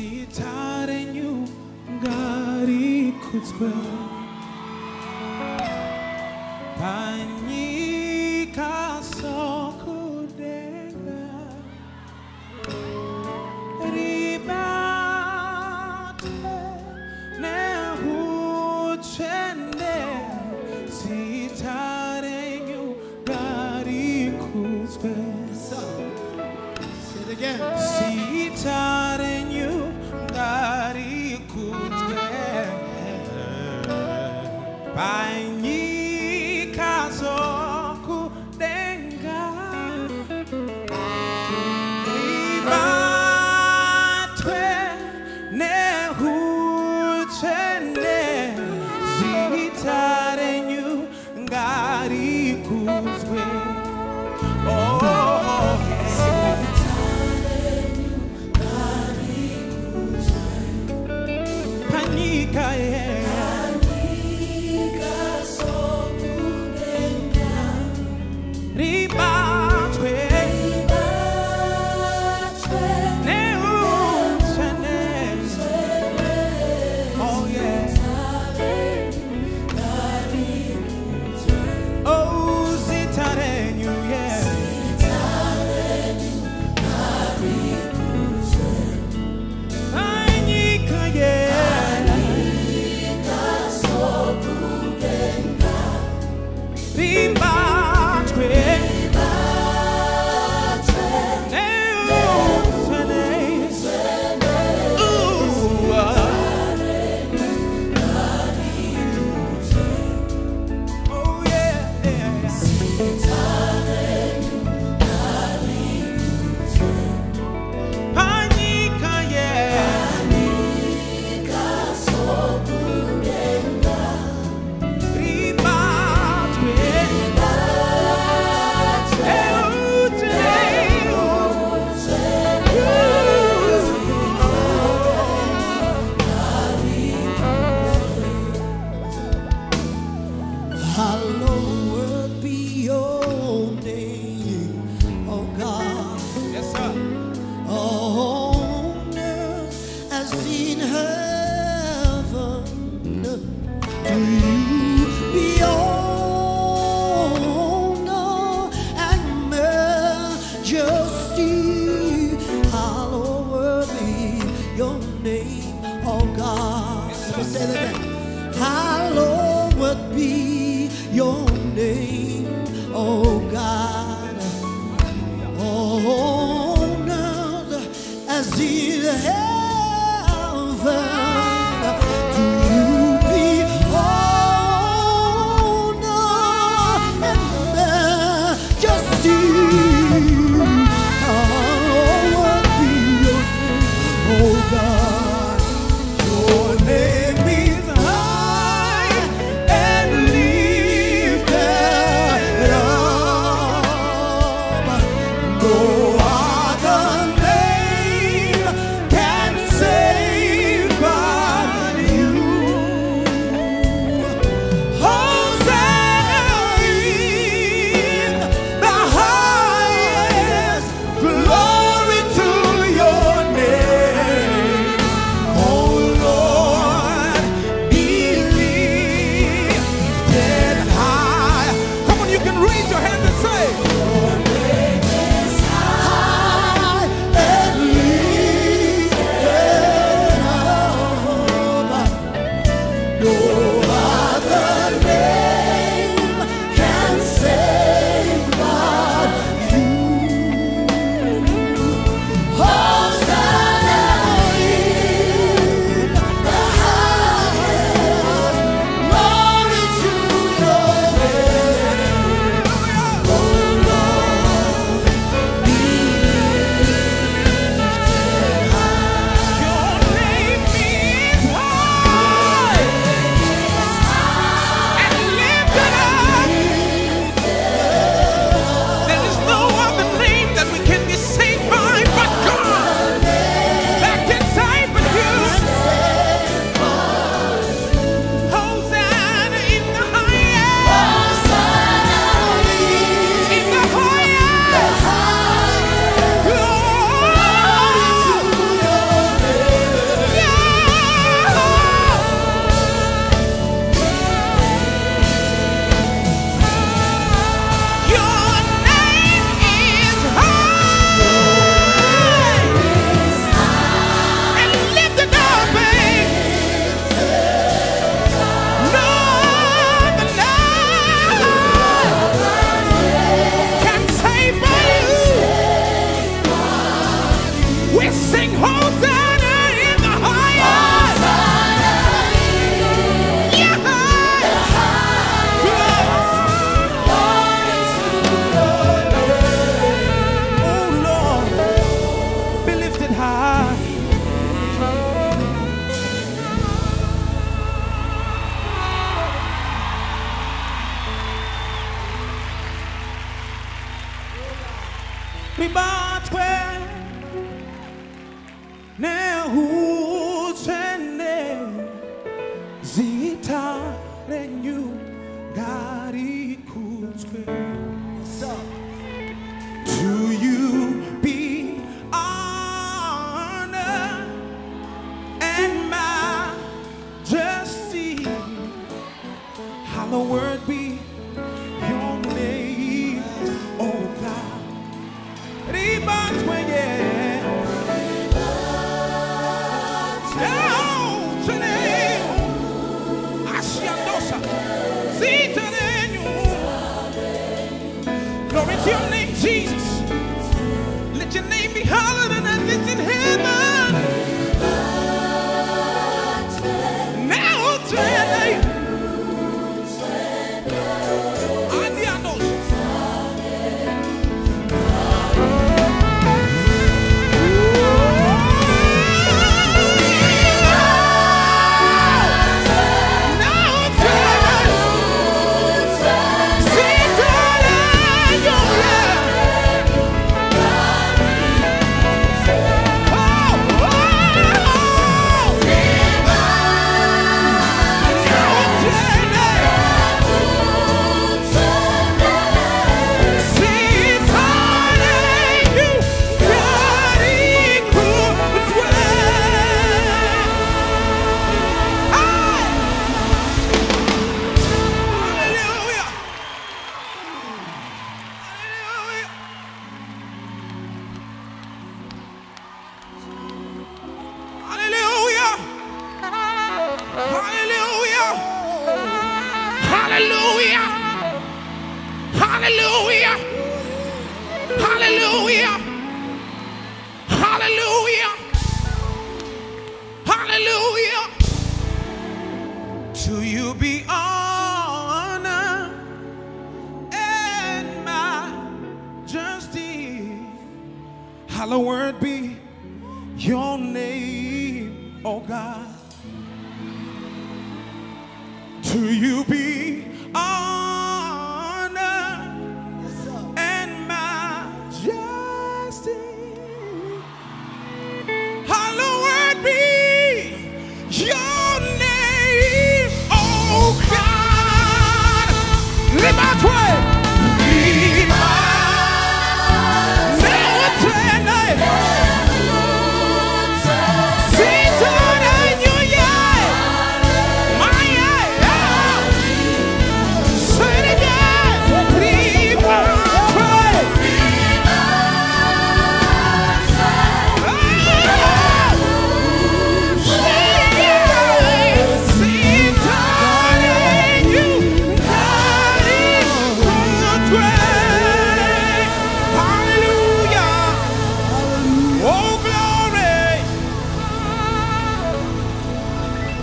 Zita Renyu ngari kutswe Panyika sokudenga Ribate nehuchende Zita Renyu ngari kutswe. Say it again. Zita Renyu ngari kutswe Panyika sokudenga Ribatwe nehuchende Zita Renyu ngari kutswe. Hallowed be your name, oh God. Yes, sir. On earth as in heaven, to you be honor and majesty. Hallowed be your name, oh God. Yes, sir. Let's say that again. Hallowed be your name, oh God, on earth as in heaven, to you be honor and majesty. Hallowed be your name, oh God, your name is high and lifted up. No other name can save but you. Hosanna in the highest, glory to your name. hallowed be your name, oh God. Zita Renyu. Glory to your name, Jesus. Let your name be hallowed and that is in heaven. Now to your name. Hallelujah. Hallelujah. Hallelujah. Hallelujah. To you be honor and majesty. Hallowed be your name, oh God. To you be honor and majesty. Hallowed be your name, oh God.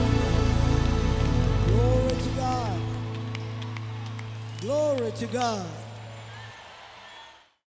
Glory to God.